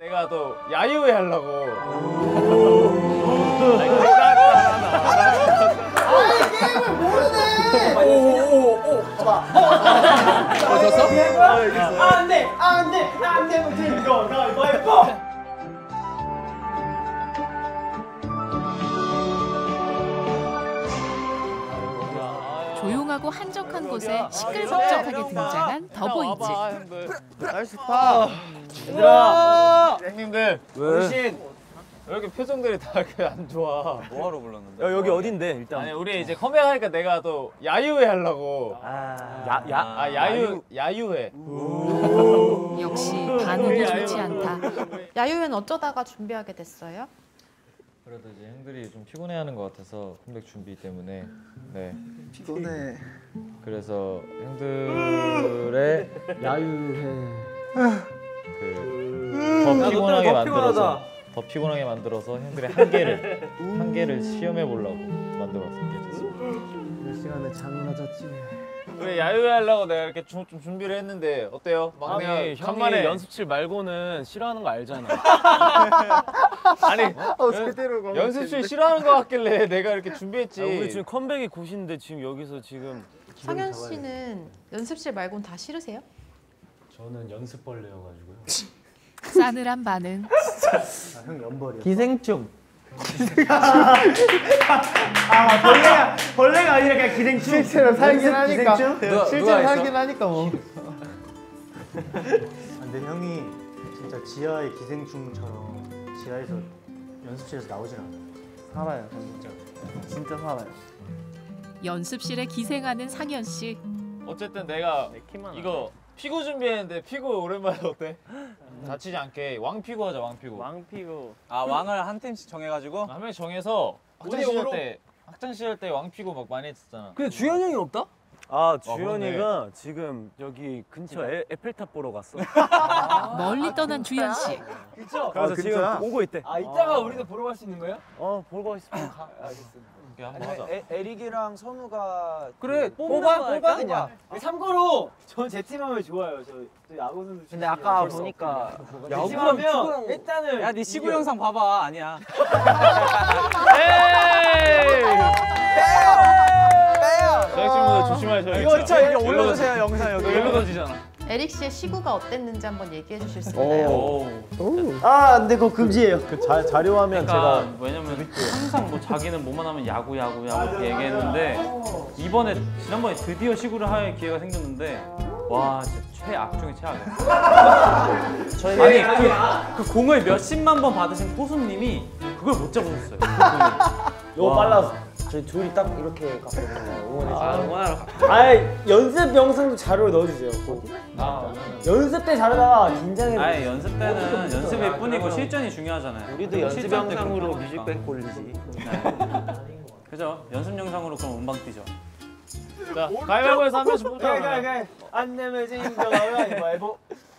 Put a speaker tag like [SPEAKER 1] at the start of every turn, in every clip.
[SPEAKER 1] 내가 또 야유회 하려고.
[SPEAKER 2] 아니 게임을 모르네.
[SPEAKER 3] 오오오. 봐봐. 졌어?
[SPEAKER 2] 안돼 못해 이거 가위바위보.
[SPEAKER 4] 조용하고 한적한 곳에 시끌벅적하게 등장한 더보이즈.
[SPEAKER 1] 날씨 파. 얘들아. 형님들. 어르신. 왜 이렇게 표정들이 다 이렇게 안 좋아?
[SPEAKER 3] 뭐하러 불렀는데?
[SPEAKER 5] 여기 어딘데 일단?
[SPEAKER 1] 아니 우리 이제 컴백하니까 내가 또 야유회 하려고. 야유회.
[SPEAKER 4] 역시 반응이 좋지 않다.
[SPEAKER 6] 야유회는 어쩌다가 준비하게 됐어요?
[SPEAKER 7] 그래도 이제 형들이 좀 피곤해하는 것 같아서 컴백 준비 때문에 네.
[SPEAKER 3] 피곤해.
[SPEAKER 7] 그래서 형들의 야유회 더 피곤하게 만들어서 형들의 한계를 시험해 보려고 만들었습니다.
[SPEAKER 5] 몇 시간에 잠이나 잤지.
[SPEAKER 1] 우리 야유회 하려고 내가 이렇게 좀 준비를 했는데 어때요? 막내가 간만에
[SPEAKER 5] 연습실 말고는 싫어하는 거 알잖아.
[SPEAKER 1] 아니 연습실 싫어하는 거 같길래 내가 이렇게 준비했지.
[SPEAKER 5] 우리 지금 컴백이 곧인데 지금 여기서 지금
[SPEAKER 6] 상현 씨는 연습실 말고는 다 싫으세요?
[SPEAKER 5] 저는 연습벌레여가지고요.
[SPEAKER 4] 싸늘한 반응.
[SPEAKER 5] 형 연벌이야.
[SPEAKER 2] 기생충. 벌레가 아니라 그냥 기생충. 실제로 살긴 하니까. 실제로 살긴 하니까 뭐.
[SPEAKER 8] 근데 형이 진짜 지하의 기생충처럼 지하에서 연습실에서 나오진 않아요.
[SPEAKER 2] 살아요, 진짜 살아요.
[SPEAKER 4] 연습실에 기생하는 상현 씨.
[SPEAKER 1] 어쨌든 내가 이거 피구 준비했는데 피구 오랜만에 어때? 다치지 않게 왕피구 하자. 왕피구.
[SPEAKER 3] 아 왕을 한 팀씩 정해가지고?
[SPEAKER 1] 한 명씩 정해서 학창 시절 때 왕피구 막 많이 했었잖아.
[SPEAKER 5] 근데 주현이 형이 없다? 아 주현이가
[SPEAKER 1] 그러네.
[SPEAKER 5] 지금 여기 근처 에펠탑 보러 갔어.
[SPEAKER 4] 멀리 떠난 주현 씨.
[SPEAKER 5] 그쵸? 그래서 지금 오고 있대.
[SPEAKER 2] 아 이따가 우리도 보러 갈 수 있는 거예요?
[SPEAKER 5] 보러 가 있으면 가. 알겠습니다.
[SPEAKER 1] 한번 하자.
[SPEAKER 3] 에릭이랑 선우가
[SPEAKER 5] 그래 뽑아 그냥.
[SPEAKER 2] 참고로 전 제 팀하면 좋아요. 저 야구 선수.
[SPEAKER 3] 근데 아까 보니까
[SPEAKER 2] 야구하면 일단은
[SPEAKER 3] 야 네 시구 영상 봐봐. 아니야.
[SPEAKER 1] 제작진분들 조심하셔요.
[SPEAKER 3] 이거 진짜 여기 올려주세요 영상 여기.
[SPEAKER 1] 일로 던지잖아.
[SPEAKER 6] 에릭 씨의 시구가 어땠는지 한번 얘기해 주실 수 있나요?
[SPEAKER 2] 아 근데 그거 금지예요.
[SPEAKER 5] 그 자료화면
[SPEAKER 9] 그러니까 왜냐면 항상 뭐 자기는 뭐만 하면 야구 이렇게 얘기했는데 이번에 지난번에 드디어 시구를 할 기회가 생겼는데 와 진짜 최악 중에 최악이었어요. 아니 그 공을 몇십만 번 받으신 포수님이 그걸 못 잡으셨어요.
[SPEAKER 2] 이거 빨라서 저희 둘이 딱 이렇게 갔거든요. 응원해주세요. 연습 영상도 자료를 넣어주세요. 연습 때 잘하다가 긴장해.
[SPEAKER 9] 아니 연습 때는 연습일 뿐이고 실전이 중요하잖아요.
[SPEAKER 2] 우리도 연습 영상으로 뮤직뱅크 올리지.
[SPEAKER 9] 그죠? 연습 영상으로 그럼 음방 뛰죠.
[SPEAKER 1] 자, 가위바위보에서 한 명씩 뽑자.
[SPEAKER 2] 안 내면 진거 가위바위보.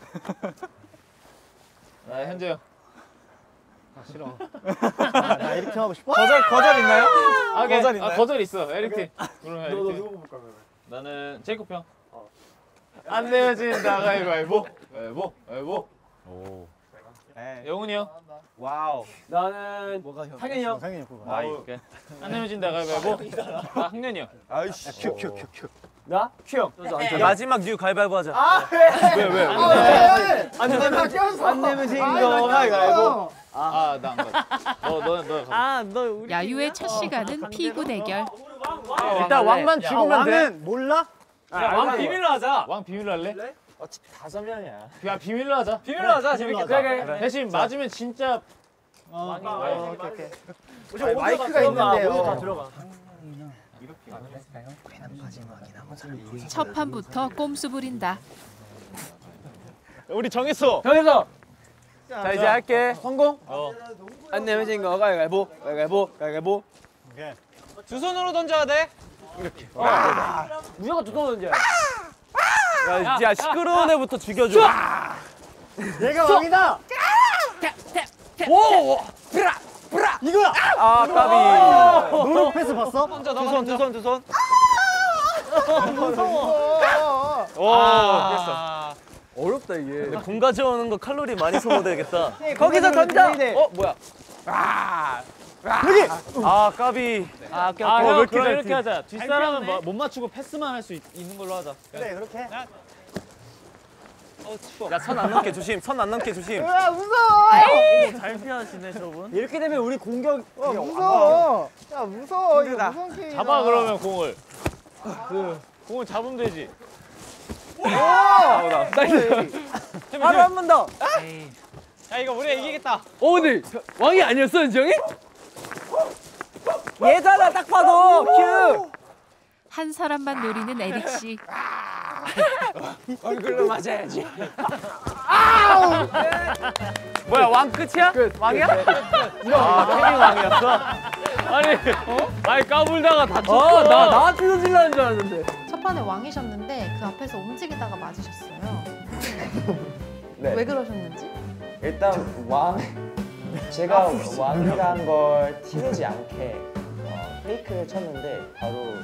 [SPEAKER 1] 현재 형. 싫어.
[SPEAKER 2] 나 이렇게 하고 싶어.
[SPEAKER 3] 거절 있나요?
[SPEAKER 1] 거절 있나요? 거절 있어. 에릭팀. 그러면
[SPEAKER 2] 너
[SPEAKER 1] 에릭팀.
[SPEAKER 2] 누구 볼 거야?
[SPEAKER 1] 나는 제이콥 형. 안 내면 진다 가위바위보. 가위바위보.
[SPEAKER 7] 오.
[SPEAKER 1] 영훈이 형.
[SPEAKER 3] 와우.
[SPEAKER 2] 나는 상현이 형.
[SPEAKER 8] 상현이 형.
[SPEAKER 1] 오케이. 안 내면 진다 가위바위보. 나 학년이 형.
[SPEAKER 3] 아이씨. 큐.
[SPEAKER 2] 나 큐 형.
[SPEAKER 5] 마지막 뉴 가위바위보 하자.
[SPEAKER 1] 왜?
[SPEAKER 2] 안 내면 진거 가위바위보.
[SPEAKER 1] 나 안 가. 너 가.
[SPEAKER 4] 야유회 첫 시간은 피구 대결.
[SPEAKER 5] 일단 왕만 죽으면 돼.
[SPEAKER 2] 몰라?
[SPEAKER 1] 왕 비밀로 하자. 왕 비밀로 할래?
[SPEAKER 2] 어차피 5명이야.
[SPEAKER 1] 야 비밀로 하자.
[SPEAKER 2] 비밀로 하자. 재밌겠다. 그래.
[SPEAKER 1] 대신 맞으면 진짜
[SPEAKER 2] 오케이. 마이크가 있는데 다 들어가.
[SPEAKER 4] 첫 판부터 꼼수 부린다.
[SPEAKER 5] 우리 정했어.
[SPEAKER 2] 자 이제 할게. 성공. 안 내면 진거 가위바위보.
[SPEAKER 3] 두 손으로 던져야 돼.
[SPEAKER 2] 무조건 두 손으로 던져야 돼.
[SPEAKER 5] 야 시끄러운 애부터 죽여줘.
[SPEAKER 2] 내가 왕이다. 이거야.
[SPEAKER 5] 아 까비.
[SPEAKER 2] 노루 패스 봤어?
[SPEAKER 3] 두 손.
[SPEAKER 2] 무서워.
[SPEAKER 5] 오 됐어. 어렵다 이게. 근데 공 가져오는 거 칼로리 많이 소모되겠다.
[SPEAKER 2] 거기서 던져.
[SPEAKER 5] 뭐야? 여기. 아 까비.
[SPEAKER 1] 형 그럼 이렇게 하자. 뒷사람은 못 맞추고 패스만 할 수 있는 걸로 하자.
[SPEAKER 8] 그래 그렇게.
[SPEAKER 5] 야 선 안 넘게 조심. 선 안 넘게 조심.
[SPEAKER 2] 야 무서워.
[SPEAKER 5] 잘 피하시네 저분.
[SPEAKER 2] 이렇게 되면 우리 공격.
[SPEAKER 8] 무서워. 야 무서워. 이거 무서운 게임이야.
[SPEAKER 1] 잡아 그러면 공을. 공을 잡으면 되지.
[SPEAKER 5] 바로 한 번 더.
[SPEAKER 3] 야 이거 우리가 이기겠다.
[SPEAKER 5] 근데 왕이 아니었어 은정이? 얘잖아 딱 봐도 큐.
[SPEAKER 4] 한 사람만 노리는 에릭 씨.
[SPEAKER 5] 얼굴로 맞아야지. 뭐야 왕 끝이야? 왕이야?
[SPEAKER 1] 태민 왕이었어? 아니 까불다가 다쳤어.
[SPEAKER 5] 나한테 던질라는 줄 알았는데.
[SPEAKER 6] 첫 판에 왕이셨는데 그 앞에서 움직이다가 맞으셨어요.
[SPEAKER 2] 네.
[SPEAKER 6] 왜 그러셨는지?
[SPEAKER 2] 일단 제가 왕이란 걸 티내지 않게 페이크를 쳤는데 바로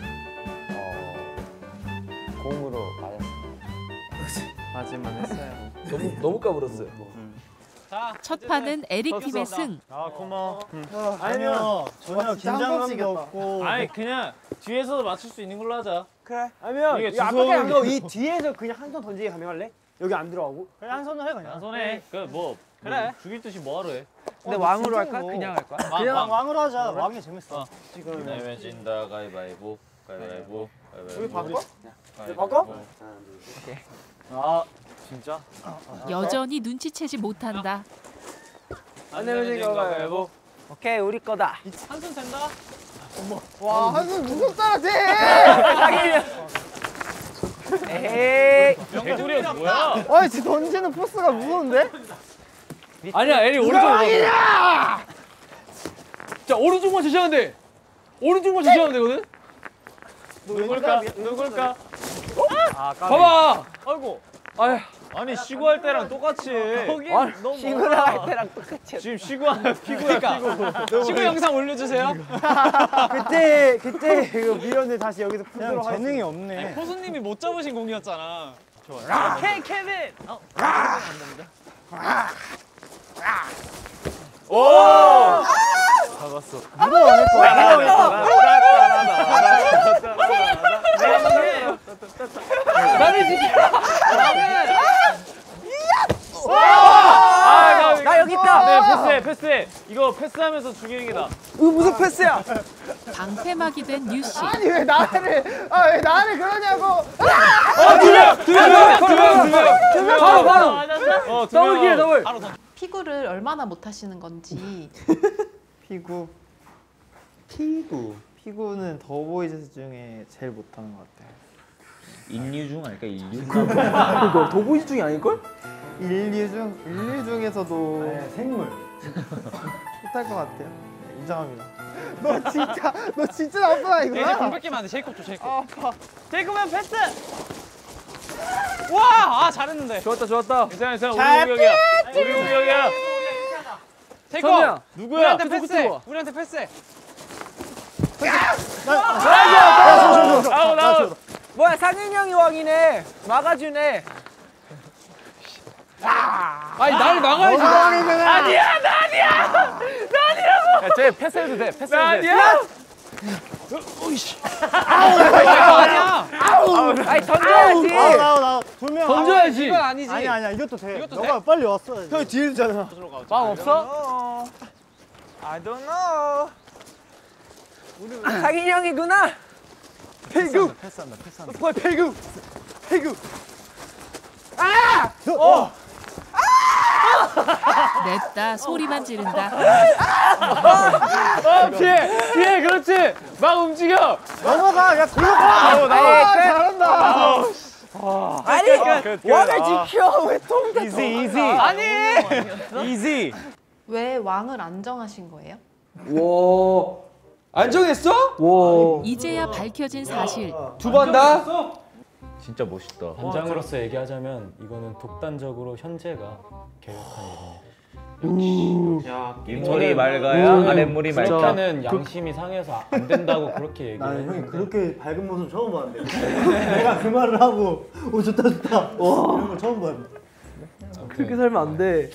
[SPEAKER 2] 공으로 맞았어요.
[SPEAKER 5] 맞을만 했어요.
[SPEAKER 7] 너무 까불었어요.
[SPEAKER 4] 첫 판은 에릭 팀의 승.
[SPEAKER 5] 아 고마워.
[SPEAKER 8] 아니요 전혀 긴장감도 없고.
[SPEAKER 1] 아니 그냥 뒤에서도 맞출 수 있는 걸로 하자.
[SPEAKER 2] 그래. 아니면
[SPEAKER 1] 이게
[SPEAKER 2] 이 앞에
[SPEAKER 1] 주워오는
[SPEAKER 2] 안 가고 이 뒤에서 그냥 한 손 던지기 가능할래? 여기 안 들어가고?
[SPEAKER 8] 그래 한 손으로 해 그냥.
[SPEAKER 1] 한 손에 그뭐
[SPEAKER 3] 그래.
[SPEAKER 1] 죽일 듯이 뭐하러 해?
[SPEAKER 2] 근데 왕으로 할까?
[SPEAKER 8] 뭐.
[SPEAKER 2] 그냥 할 거야?
[SPEAKER 8] 그냥 왕으로 하자. 왕이 재밌어. 지금
[SPEAKER 1] 내면 진다 가위바위보 가위바위보
[SPEAKER 2] 우리 바꿔?
[SPEAKER 1] 바꿔?
[SPEAKER 5] 아 진짜?
[SPEAKER 4] 여전히 눈치채지 못한다.
[SPEAKER 1] 안 내면 진다 가위바위보.
[SPEAKER 2] 오케이 우리 거다.
[SPEAKER 3] 한 손 된다.
[SPEAKER 8] 와 한손 무섭잖아 쟤.
[SPEAKER 2] 에이.
[SPEAKER 1] 개구리 뭐야?
[SPEAKER 8] 아니 지 던지는 포스가 무서운데?
[SPEAKER 5] 아니야 에리 오른쪽으로. 자 오른쪽만 주시면 돼. 오른쪽만 주시면 되거든.
[SPEAKER 1] 누굴까?
[SPEAKER 5] 아 봐봐.
[SPEAKER 1] 아이고.
[SPEAKER 5] 아휴.
[SPEAKER 1] 아니 시구 할 때랑 똑같이.
[SPEAKER 5] 너무
[SPEAKER 2] 시구랑 할 때랑 똑같이.
[SPEAKER 1] 지금 시구하면 피구야 피구.
[SPEAKER 3] 친구 영상 올려주세요.
[SPEAKER 2] 그때 이거 밀었는데 다시 여기서
[SPEAKER 8] 그냥
[SPEAKER 2] 풀도록
[SPEAKER 8] 재능이 없네.
[SPEAKER 3] 포수님이 못 잡으신 공이었잖아.
[SPEAKER 5] 케빈.
[SPEAKER 1] 오!
[SPEAKER 5] 잡았어.
[SPEAKER 8] 누가 안 했어?
[SPEAKER 5] 나를 지켜.
[SPEAKER 1] 나
[SPEAKER 2] 여기 있다.
[SPEAKER 1] 네, 패스해. 이거 패스하면서 죽이는 게다.
[SPEAKER 2] 이거 무슨 패스야?
[SPEAKER 4] 방패막이 된 뉴 씨.
[SPEAKER 8] 아니 왜 나를 그러냐고.
[SPEAKER 5] 두 명. 바로. 더블 기회 더블.
[SPEAKER 6] 피구를 얼마나 못하시는 건지.
[SPEAKER 8] 피구는 더보이즈 중에 제일 못하는 것 같아요.
[SPEAKER 7] 인류 중 아닐까 인류?
[SPEAKER 2] 이거 도보이즈 중이 아닐걸?
[SPEAKER 8] 인류 중에서도
[SPEAKER 2] 생물.
[SPEAKER 8] 못할 것 같아요. 네, 인정합니다. 너 진짜 나쁜
[SPEAKER 3] 이제
[SPEAKER 8] 아이구나.
[SPEAKER 3] 공 뺏기면 안 돼. 제이콥 줘 제이콥. 제이콥은 패스. 와, 아 잘했는데.
[SPEAKER 5] 좋았다.
[SPEAKER 1] 괜찮아. 우리 공격이야.
[SPEAKER 3] 제이콥.
[SPEAKER 5] 선우야.
[SPEAKER 1] 누구야?
[SPEAKER 3] 우리한테 패스해. 우리한테 패스해.
[SPEAKER 1] 아웃.
[SPEAKER 2] 뭐야 상윤이 형이 왕이네. 막아주네.
[SPEAKER 5] 아니 나를 막아야지. 아니야. 쟤 패스해도 돼.
[SPEAKER 1] 아니야.
[SPEAKER 3] 아니야.
[SPEAKER 2] 아니 던져야지.
[SPEAKER 8] 나와. 2명.
[SPEAKER 5] 던져야지.
[SPEAKER 3] 이건 아니지.
[SPEAKER 8] 아니야 이것도 돼.
[SPEAKER 3] 이것도
[SPEAKER 8] 너가 빨리 왔어. 형 뒤에 있잖아.
[SPEAKER 5] 막 없어?
[SPEAKER 2] I don't know. 상윤이 형이구나. 페이구.
[SPEAKER 8] 패스한다.
[SPEAKER 2] 뭐야 페이구.
[SPEAKER 4] 냈다 소리만 지른다.
[SPEAKER 1] 피해. 그렇지. 막 움직여.
[SPEAKER 8] 넘어가. 야 골로 가. 잘한다.
[SPEAKER 2] 아니 왕을 지켜. 왜 통닭?
[SPEAKER 5] 이지.
[SPEAKER 3] 아니.
[SPEAKER 5] 이지.
[SPEAKER 6] 왜 왕을 안 정하신 거예요?
[SPEAKER 5] 와. 안 정했어? 와.
[SPEAKER 4] 이제야 밝혀진 사실.
[SPEAKER 5] 두 번 다?
[SPEAKER 7] 진짜 멋있다.
[SPEAKER 10] 단장으로서 얘기하자면 이거는 독단적으로 현재가 계획한 일입니다.
[SPEAKER 7] 윗물이 맑아야 아랫물이 맑다.
[SPEAKER 10] 그렇게는 양심이 상해서 안 된다고 그렇게 얘기를
[SPEAKER 8] 나는 형이
[SPEAKER 10] 했는데
[SPEAKER 8] 그렇게 밝은 모습 처음 봤는데. 내가 그 말을 하고 오 좋다. 와 이런 거 처음 봤는데.
[SPEAKER 5] 그렇게 살면 안 돼.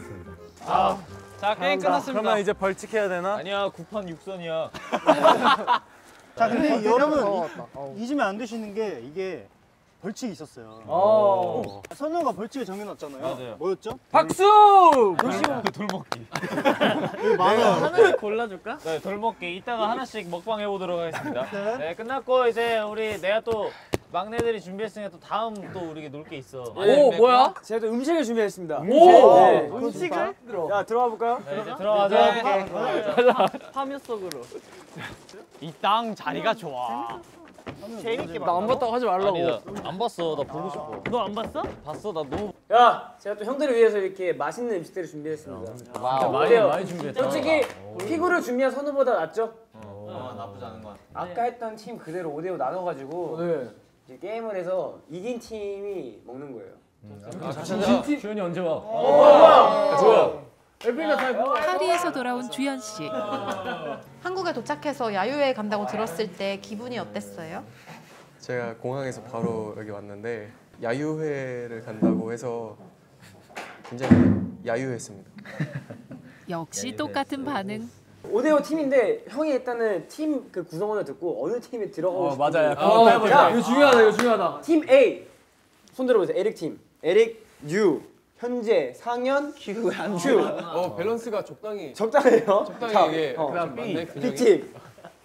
[SPEAKER 3] 자 게임 끝났습니다.
[SPEAKER 9] 그러면 이제 벌칙해야 되나?
[SPEAKER 1] 아니야 9판 6선이야.
[SPEAKER 8] 자 근데 여러분 잊으면 안 되시는 게 이게 벌칙이 있었어요. 선우가 벌칙을 정해놨잖아요.
[SPEAKER 1] 맞아요.
[SPEAKER 8] 뭐였죠?
[SPEAKER 5] 박수!
[SPEAKER 1] 돌먹기.
[SPEAKER 3] 하나씩 골라줄까?
[SPEAKER 1] 네, 돌먹기. 이따가 하나씩 먹방 해보도록 하겠습니다. 네, 끝났고 이제 우리 내가 또 막내들이 준비했으니까 또 다음 또 우리 놀 게 있어.
[SPEAKER 5] 오 뭐야?
[SPEAKER 2] 제가 또 음식을 준비했습니다.
[SPEAKER 5] 네.
[SPEAKER 2] 음식을? 야 들어가 볼까요?
[SPEAKER 1] 네, 이제 들어가자.
[SPEAKER 3] 파묘 속으로. 이 땅 자리가 좋아. 재밌게 봐.
[SPEAKER 5] 나 안 봤다고 하지 말라고.
[SPEAKER 1] 아니 나안 봤어. 나 보고 싶어.
[SPEAKER 3] 너 안 봤어?
[SPEAKER 1] 봤어. 나 너무.
[SPEAKER 2] 야, 제가 또 형들을 위해서 이렇게 맛있는 음식들을 준비했습니다.
[SPEAKER 1] 많이 준비했다.
[SPEAKER 2] 솔직히 피구를 준비한 선우보다 낫죠?
[SPEAKER 1] 나쁘지 않은 것 같아.
[SPEAKER 2] 아까 했던 팀 그대로 5대5 나눠가지고 이제 게임을 해서 이긴 팀이 먹는 거예요.
[SPEAKER 10] 주현이 언제 와?
[SPEAKER 2] 뭐야?
[SPEAKER 4] 파리에서 돌아온 주현 씨.
[SPEAKER 6] 한국에 도착해서 야유회 간다고 들었을 때 기분이 어땠어요?
[SPEAKER 11] 제가 공항에서 바로 여기 왔는데 야유회를 간다고 해서 굉장히 야유했습니다.
[SPEAKER 4] 역시 똑같은 반응.
[SPEAKER 2] 5대5 팀인데 형이 일단은 팀 그 구성원을 듣고 어느 팀에 들어가고 싶은지
[SPEAKER 5] 맞아요. 이거 중요하다. 이거 중요하다.
[SPEAKER 2] 팀 A 손 들어보세요. 에릭 팀. 에릭, 유, 현재, 상현, 큐.
[SPEAKER 5] 밸런스가 적당히
[SPEAKER 2] 적당해요.
[SPEAKER 5] 적당히 이게
[SPEAKER 2] 그다음
[SPEAKER 5] 맞네.
[SPEAKER 2] B 팀.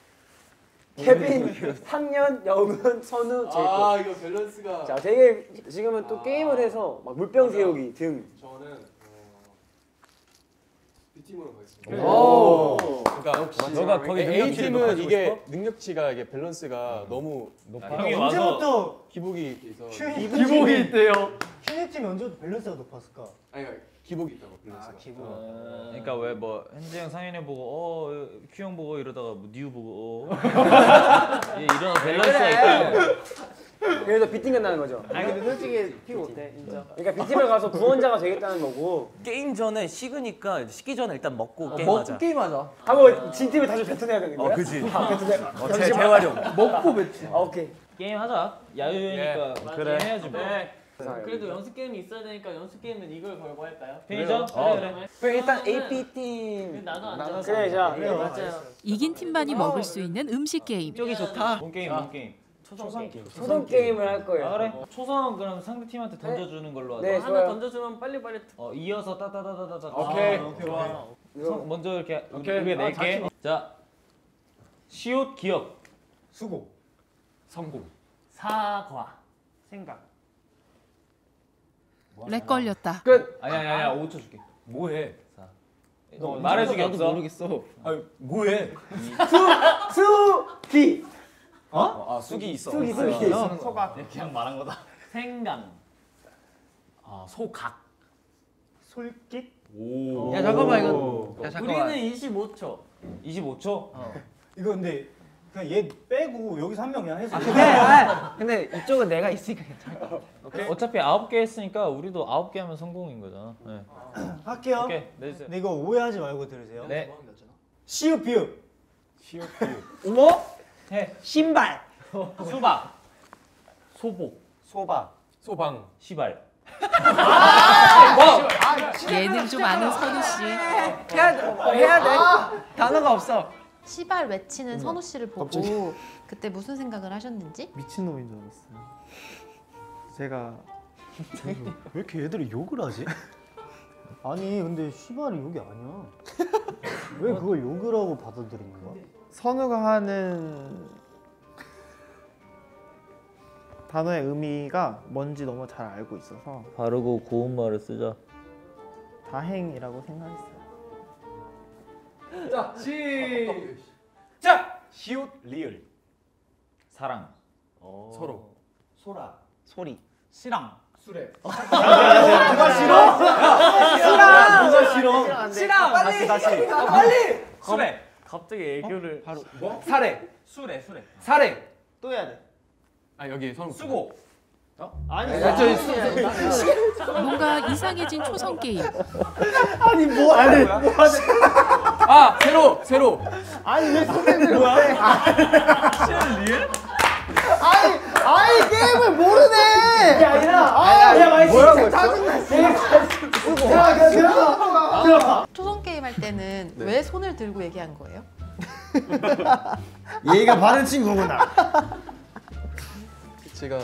[SPEAKER 2] 케빈, 상현, 영은, 선우, 제이콥.
[SPEAKER 5] 아 이거 밸런스가.
[SPEAKER 2] 자, 되게 지금은 또 게임을 해서 막 물병 세우기 등.
[SPEAKER 5] 저는 B팀으로 가겠습니다.
[SPEAKER 11] 그러니까
[SPEAKER 10] 너가 거기
[SPEAKER 11] A 팀은 이게 능력치가 이게 밸런스가 너무 높아.
[SPEAKER 1] 형이 와서
[SPEAKER 8] 언제부터
[SPEAKER 11] 기복이 있어.
[SPEAKER 5] 기복이 있대요.
[SPEAKER 8] 큐니팀이 언제부터 밸런스가 높았을까?
[SPEAKER 11] 아니 기복이 있다고 밸런스가.
[SPEAKER 1] 그러니까 왜 뭐 현재 형, 상현이 보고 큐 형 보고 이러다가 뭐 뉴 보고 이런 밸런스가 있다.
[SPEAKER 2] 그래서 B팀 간다는 거죠.
[SPEAKER 3] 아니 근데 솔직히 피고 어때? 인정.
[SPEAKER 2] 그러니까 B팀을 가서 구원자가 되겠다는 거고.
[SPEAKER 3] 게임 전에 식으니까 식기 전에 일단 먹고 게임하자.
[SPEAKER 5] 먹고 게임하자.
[SPEAKER 2] 하고 진 팀을 다시 뱉어내야 되는 거야?
[SPEAKER 3] 그지.
[SPEAKER 2] 뱉어내.
[SPEAKER 3] 재활용.
[SPEAKER 5] 먹고 뱉지.
[SPEAKER 2] 오케이.
[SPEAKER 1] 게임 하자. 야유회니까
[SPEAKER 3] 그래.
[SPEAKER 1] 해야지 뭐.
[SPEAKER 3] 그래도 연습 게임이 있어야 되니까 연습 게임은 이걸 걸고 할까요?
[SPEAKER 1] 편의점? 그래.
[SPEAKER 2] 그럼 일단 A, B 팀.
[SPEAKER 3] 나도 안
[SPEAKER 2] 그래, 자.
[SPEAKER 3] 맞아요.
[SPEAKER 4] 이긴 팀만이 먹을 수 있는 음식 게임.
[SPEAKER 3] 쪽이 좋다.
[SPEAKER 1] 뭔 게임? 뭔 게임?
[SPEAKER 3] 초성 게임.
[SPEAKER 2] 초성 게임을 할 거예요.
[SPEAKER 1] 아 그래? 초성 그럼 상대 팀한테 던져주는 걸로 하자.
[SPEAKER 2] 네,
[SPEAKER 3] 하나
[SPEAKER 2] 좋아요.
[SPEAKER 3] 던져주면 빨리빨리.
[SPEAKER 1] 이어서 따다다다다다.
[SPEAKER 5] 오케이.
[SPEAKER 1] 좋아. 먼저 이렇게
[SPEAKER 5] 오케이.
[SPEAKER 1] 우리가 낼게. 자, 시옷 기억.
[SPEAKER 8] 수고.
[SPEAKER 5] 성공.
[SPEAKER 3] 사과. 생각.
[SPEAKER 4] 렉 걸렸다.
[SPEAKER 2] 끝.
[SPEAKER 1] 아니야 5초 줄게.
[SPEAKER 10] 뭐해?
[SPEAKER 1] 너 말해주기 없어.
[SPEAKER 3] 모르겠어.
[SPEAKER 10] 아니 뭐해?
[SPEAKER 2] 수기.
[SPEAKER 10] 아 쑥이 있어.
[SPEAKER 2] 수기.
[SPEAKER 3] 소각.
[SPEAKER 1] 그냥 말한 거다.
[SPEAKER 3] 생강.
[SPEAKER 10] 소각.
[SPEAKER 8] 솔깃.
[SPEAKER 10] 오.
[SPEAKER 3] 야 잠깐만 이거.
[SPEAKER 1] 야,
[SPEAKER 3] 우리는 25초.
[SPEAKER 1] 25초?
[SPEAKER 8] 이거 근데 그냥 얘 빼고 여기서 한 명 그냥 해서.
[SPEAKER 3] 근데 이쪽은 내가 있으니까 괜찮아.
[SPEAKER 1] 어차피 9개 했으니까 우리도 9개 하면 성공인 거잖아. 네.
[SPEAKER 8] 할게요.
[SPEAKER 1] 오케이 내주세요.
[SPEAKER 8] 근데 이거 오해하지 말고 들으세요.
[SPEAKER 1] 네.
[SPEAKER 8] 시읍 비읍.
[SPEAKER 2] 우모.
[SPEAKER 1] 해.
[SPEAKER 2] 신발.
[SPEAKER 1] 수박. 소복.
[SPEAKER 8] 소바.
[SPEAKER 5] 소방.
[SPEAKER 1] 시발.
[SPEAKER 4] 예능 좀 아는 선우 씨.
[SPEAKER 3] 해야 돼. 단어가 없어.
[SPEAKER 6] 시발 외치는 선우 씨를 보고 그때 무슨 생각을 하셨는지?
[SPEAKER 8] 미친놈인 줄 알았어요. 제가 왜 이렇게 애들이 욕을 하지? 아니 근데 시발이 욕이 아니야. 왜 그걸 욕을 하고 받아들이는 거야?
[SPEAKER 12] 선우가 하는 단어의 의미가 뭔지 너무 잘 알고 있어서
[SPEAKER 1] 바르고 고운 말을 쓰자.
[SPEAKER 12] 다행이라고 생각했어요.
[SPEAKER 5] 자 시작.
[SPEAKER 10] 시옷 리을.
[SPEAKER 1] 사랑.
[SPEAKER 5] 서로.
[SPEAKER 8] 소라.
[SPEAKER 6] 소리.
[SPEAKER 3] 시랑.
[SPEAKER 5] 수레.
[SPEAKER 8] 누가 싫어? 누가 싫어?
[SPEAKER 3] 시랑.
[SPEAKER 8] 다시.
[SPEAKER 3] 빨리. 수레. 갑자기 애교를.
[SPEAKER 5] 바로 뭐? 사례.
[SPEAKER 3] 수레.
[SPEAKER 5] 사례.
[SPEAKER 8] 또 해야 돼.
[SPEAKER 5] 아 여기 선.
[SPEAKER 3] 수고.
[SPEAKER 8] 아니
[SPEAKER 4] 뭔가 이상해진 초성 게임.
[SPEAKER 8] 아니 뭐 하는 거야?
[SPEAKER 5] 아 세로.
[SPEAKER 8] 아니 왜 선생님 뭐야?
[SPEAKER 3] 시를 리을?
[SPEAKER 8] 아이 게임을 모르네.
[SPEAKER 2] 이게 아니라 야 많이
[SPEAKER 8] 뭐라고
[SPEAKER 2] 짜증나.
[SPEAKER 6] 초성 게임 할 때는 왜 손을 들고 얘기한 거예요?
[SPEAKER 8] 얘가 바른 친구구나.
[SPEAKER 11] 제가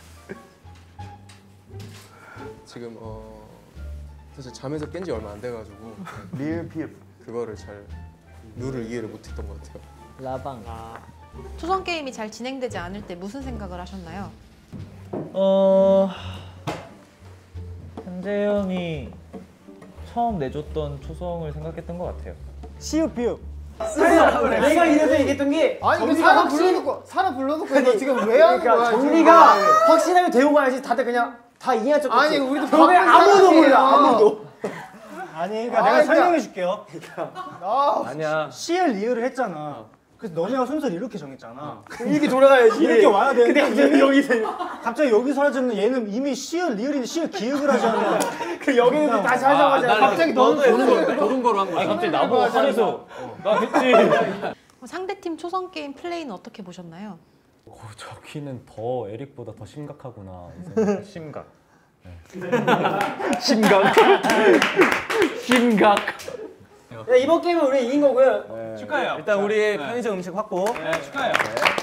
[SPEAKER 11] 지금 사실 잠에서 깬 지 얼마 안 돼가지고
[SPEAKER 8] 리을 피읍
[SPEAKER 11] 그거를 잘 룰을 이해를 못했던 것 같아요.
[SPEAKER 2] 라방.
[SPEAKER 6] 초성 게임이 잘 진행되지 않을 때 무슨 생각을 하셨나요?
[SPEAKER 1] 현재 형이 처음 내줬던 초성을 생각했던 것 같아요.
[SPEAKER 2] 시읍 비읍. 내가 이래서 얘기했던 게
[SPEAKER 8] 아니 그 사람 불러놓고 너 지금 왜 하는
[SPEAKER 2] 그러니까
[SPEAKER 8] 거야?
[SPEAKER 2] 정리가 확실하게 되고 가야지. 다들 그냥 다 이해할 척.
[SPEAKER 8] 아니 우리도
[SPEAKER 2] 왜 아무도 몰라 아무도.
[SPEAKER 8] 아니 그러니까 내가 설명해 줄게요.
[SPEAKER 11] 아니야.
[SPEAKER 8] 시엘 리을을 했잖아. 그래서 너네가 순서를 이렇게 정했잖아.
[SPEAKER 2] 이렇게 돌아가야지.
[SPEAKER 8] 이렇게 와야 돼.
[SPEAKER 2] 근데 갑자기 여기서
[SPEAKER 8] 갑자기 여기서 하자면 얘는 이미 시을 리을인데 시을 기획을 하잖아.
[SPEAKER 2] 그 여기서 다시 하자마자
[SPEAKER 8] 갑자기 너는
[SPEAKER 11] 도는 거로 한 거야.
[SPEAKER 1] 아니 갑자기 나보고 화내서 나 했지.
[SPEAKER 6] 상대팀 초성 게임 플레이는 어떻게 보셨나요?
[SPEAKER 10] 저기는 더 에릭보다 더 심각하구나.
[SPEAKER 1] 심각.
[SPEAKER 5] 심각. 심각.
[SPEAKER 2] 야, 이번 게임은 우리 이긴 거고요.
[SPEAKER 5] 축하해요.
[SPEAKER 10] 일단 우리 편의점 음식 확보.
[SPEAKER 5] 네, 축하해요.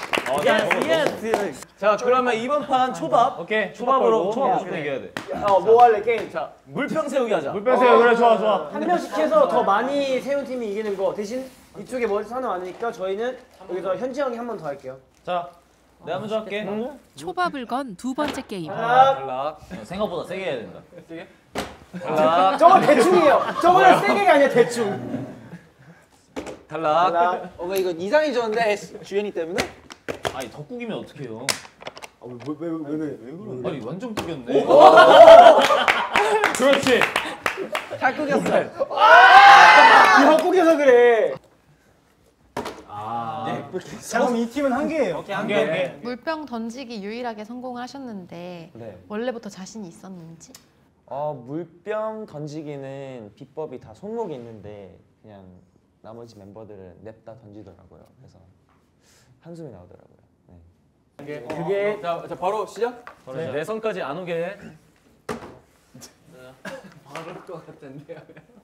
[SPEAKER 10] 자 그러면 이번 판 초밥.
[SPEAKER 1] 오케이
[SPEAKER 10] 초밥으로
[SPEAKER 1] 초밥
[SPEAKER 10] 초밥
[SPEAKER 1] 무조건 이겨야 돼.
[SPEAKER 2] 뭐 할래 게임? 자,
[SPEAKER 10] 물병 세우기 하자.
[SPEAKER 1] 물병 세요. 그래 좋아 좋아.
[SPEAKER 2] 한 명씩 해서 더 많이 세운 팀이 이기는 거. 대신 이쪽에 머리 하나 많으니까 저희는 여기서 현지 형이 한 번 더 할게요.
[SPEAKER 1] 자 내가 먼저 할게.
[SPEAKER 4] 초밥을 건 두 번째 게임.
[SPEAKER 10] 탈락.
[SPEAKER 1] 생각보다 세게 해야 된다.
[SPEAKER 10] 탈락.
[SPEAKER 2] 저건 대충이에요. 저거는 세게가 아니라 대충.
[SPEAKER 10] 탈락.
[SPEAKER 8] 이거 이상이 줬는데 주연이 때문에?
[SPEAKER 1] 아니 덕국이면 어떡해요?
[SPEAKER 2] 왜
[SPEAKER 1] 아니 완전 구겼네. 그렇지.
[SPEAKER 8] 잘 꾸겼어.
[SPEAKER 2] 이거 꾸겨서 그래.
[SPEAKER 8] 자 그럼 이 팀은 한 개예요.
[SPEAKER 1] 한 개.
[SPEAKER 6] 물병 던지기 유일하게 성공을 하셨는데
[SPEAKER 10] 네.
[SPEAKER 6] 원래부터 자신이 있었는지?
[SPEAKER 13] 물병 던지기는 비법이 다 손목이 있는데 그냥 나머지 멤버들은 냅다 던지더라고요. 그래서 한숨이 나오더라고요. 네.
[SPEAKER 2] 그게
[SPEAKER 11] 자 바로 시작.
[SPEAKER 10] 내 손까지 안 오게 해.
[SPEAKER 3] 바로 것 같은데요.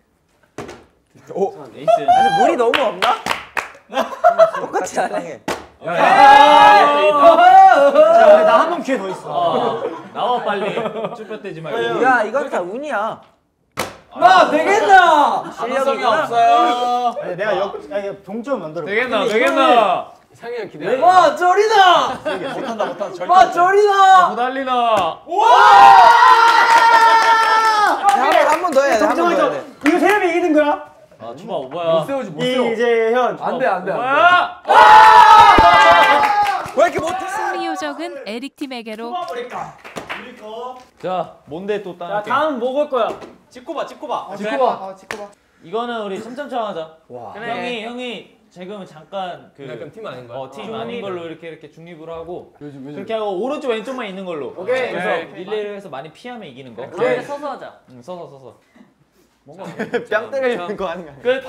[SPEAKER 1] 에이스.
[SPEAKER 13] 물이 너무 없나? 똑같이 안 해.
[SPEAKER 8] 나 한 번 기회 더 있어.
[SPEAKER 1] 나와 빨리. 쭈뼛대지 말고.
[SPEAKER 13] 야 이건 다 운이야.
[SPEAKER 2] 마 되겠나?
[SPEAKER 13] 실력이 없어요.
[SPEAKER 8] 아니, 내가 동점 만들어.
[SPEAKER 1] 되겠나?
[SPEAKER 11] 상이랑 기대.
[SPEAKER 2] 와 쩔이다.
[SPEAKER 10] 못한다.
[SPEAKER 2] 와 쩔이다.
[SPEAKER 1] 못 달리나.
[SPEAKER 13] 한 번 더 해야 돼. 한 번 더 해야 돼.
[SPEAKER 2] 이거 세 명이 이기는 거야?
[SPEAKER 1] 아 초밥 오바야.
[SPEAKER 11] 세우지 못 세워.
[SPEAKER 2] 이재현.
[SPEAKER 11] 안돼.
[SPEAKER 1] 오바야.
[SPEAKER 13] 왜 이렇게 못해?
[SPEAKER 4] 승리 요정은 에릭 팀에게로.
[SPEAKER 1] 자 뭔데 또
[SPEAKER 2] 자
[SPEAKER 1] 따낼게.
[SPEAKER 2] 다음 뭐 볼 거야?
[SPEAKER 10] 찍고 봐.
[SPEAKER 1] 이거는 우리 점점점 하자.
[SPEAKER 2] 그래.
[SPEAKER 1] 형이 지금은 잠깐 그
[SPEAKER 11] 약간 팀 아닌 거야?
[SPEAKER 1] 팀 아닌 걸로 이렇게 중립으로 하고
[SPEAKER 11] 요즘
[SPEAKER 1] 그렇게 하고 오른쪽 왼쪽만 있는 걸로.
[SPEAKER 2] 오케이.
[SPEAKER 1] 그래서
[SPEAKER 2] 네.
[SPEAKER 1] 릴레이를 해서 많이 피하면 이기는 거.
[SPEAKER 3] 그래 서서 하자.
[SPEAKER 1] 서서. 뭔가
[SPEAKER 13] 뺨 때리는 거 하는 거야.
[SPEAKER 1] 끝.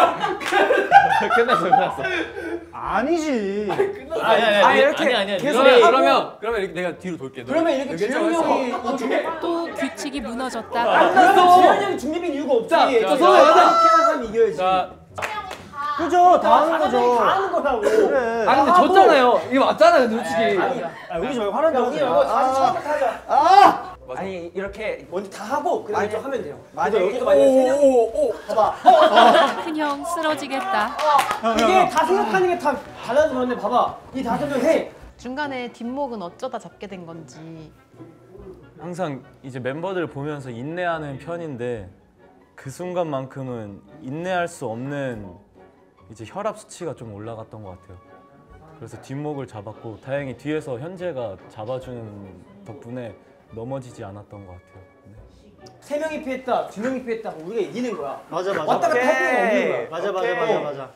[SPEAKER 1] 끝났어.
[SPEAKER 8] 아니지.
[SPEAKER 1] 아니
[SPEAKER 2] 이렇게 계속
[SPEAKER 1] 릴레이.
[SPEAKER 11] 그러면 이렇게 내가 뒤로 돌게.
[SPEAKER 2] 그러면 이렇게 주현이 형이
[SPEAKER 4] 또 규칙이 무너졌다.
[SPEAKER 2] 끝났어. 주현이 형이 중립인 이유가 없지.
[SPEAKER 11] 자,
[SPEAKER 2] 이렇게
[SPEAKER 11] 자,
[SPEAKER 2] 하는 사람이 이겨야지.
[SPEAKER 11] 자,
[SPEAKER 8] 그죠? 다 하는 거죠.
[SPEAKER 2] 다 하는 거라고.
[SPEAKER 8] 그래.
[SPEAKER 11] 근데 졌잖아요. 이거 맞잖아요, 솔직히.
[SPEAKER 8] 여기서 말고 하는 대로
[SPEAKER 2] 여기
[SPEAKER 8] 하자.
[SPEAKER 2] 이거 다시 처음부터 하자.
[SPEAKER 13] 아니 이렇게
[SPEAKER 2] 먼저 다 하고 그다음에 또 하면 돼요.
[SPEAKER 13] 만약에
[SPEAKER 2] 여기도 만약에 세 명. 봐봐.
[SPEAKER 4] 큰형 쓰러지겠다.
[SPEAKER 2] 이게 다 생각하는 게 다 달라서 그런데 봐봐. 이 다섯 명 해.
[SPEAKER 6] 중간에 뒷목은 어쩌다 잡게 된 건지.
[SPEAKER 10] 항상 이제 멤버들 보면서 인내하는 편인데 그 순간만큼은 인내할 수 없는 이제 혈압 수치가 좀 올라갔던 것 같아요. 그래서 뒷목을 잡았고 다행히 뒤에서 현재가 잡아주는 덕분에 넘어지지 않았던 것 같아요. 네.
[SPEAKER 2] 세 명이 피했다, 두 명이 피했다. 우리가 이기는 거야.
[SPEAKER 8] 맞아.
[SPEAKER 2] 왔다 갔다 할 필요가 없는 거야.
[SPEAKER 8] 맞아.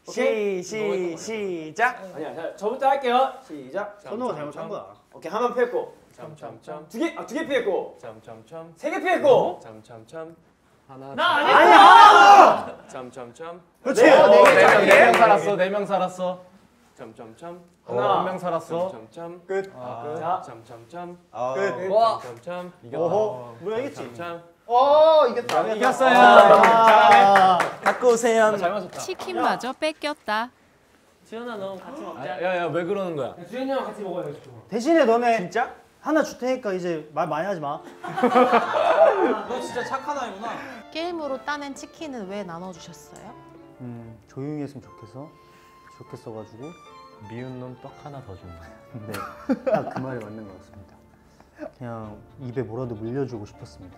[SPEAKER 2] 시작. 아니야, 자, 저부터 할게요. 시작.
[SPEAKER 8] 선우가 잘못한 거야.
[SPEAKER 2] 오케이, 한 번 피했고.
[SPEAKER 11] 참참참.
[SPEAKER 2] 두 개 피했고.
[SPEAKER 11] 참참참.
[SPEAKER 2] 세 개 피했고.
[SPEAKER 11] 참참참. 하나.
[SPEAKER 2] 나 아니야.
[SPEAKER 11] 참참참.
[SPEAKER 8] 그렇지.
[SPEAKER 10] 네 명 살았어. 4명 살았어.
[SPEAKER 11] 점점점.
[SPEAKER 10] 한 명 살았어.
[SPEAKER 11] 점점점.
[SPEAKER 8] 끝.
[SPEAKER 11] 점점점.
[SPEAKER 8] 끝.
[SPEAKER 11] 와. 점점점.
[SPEAKER 8] 오호. 뭐야 이겼지?
[SPEAKER 11] 점점.
[SPEAKER 8] 이겼다.
[SPEAKER 10] 이겼어요.
[SPEAKER 13] 갖고 오세요.
[SPEAKER 10] 잘 맞췄다.
[SPEAKER 4] 치킨마저 뺏겼다.
[SPEAKER 3] 지현아 너 같이 먹자.
[SPEAKER 10] 야야 왜 그러는 거야?
[SPEAKER 2] 주현이 형 같이 먹어야지.
[SPEAKER 8] 대신에 너네 진짜? 하나 줄 테니까 이제 말 많이 하지 마.
[SPEAKER 13] 너 진짜 착한 아이구나.
[SPEAKER 6] 게임으로 따낸 치킨은 왜 나눠주셨어요?
[SPEAKER 8] 조용히 했으면 좋겠어가지고.
[SPEAKER 10] 미운 놈 떡 하나 더 준다.
[SPEAKER 8] 네, 딱 그 말이 맞는 것 같습니다. 그냥 입에 뭐라도 물려주고 싶었습니다.